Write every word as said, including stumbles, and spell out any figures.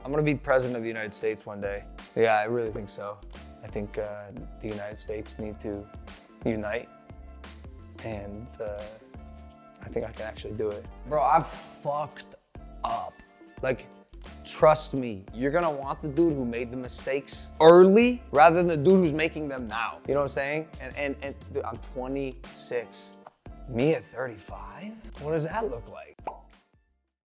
I'm gonna be president of the United States one day. Yeah, I really think so. I think uh, the United States need to unite, and uh, I think I can actually do it. Bro, I've fucked up. Like, trust me, you're gonna want the dude who made the mistakes early rather than the dude who's making them now. You know what I'm saying? And, and, and dude, I'm twenty-six. Me at thirty-five? What does that look like?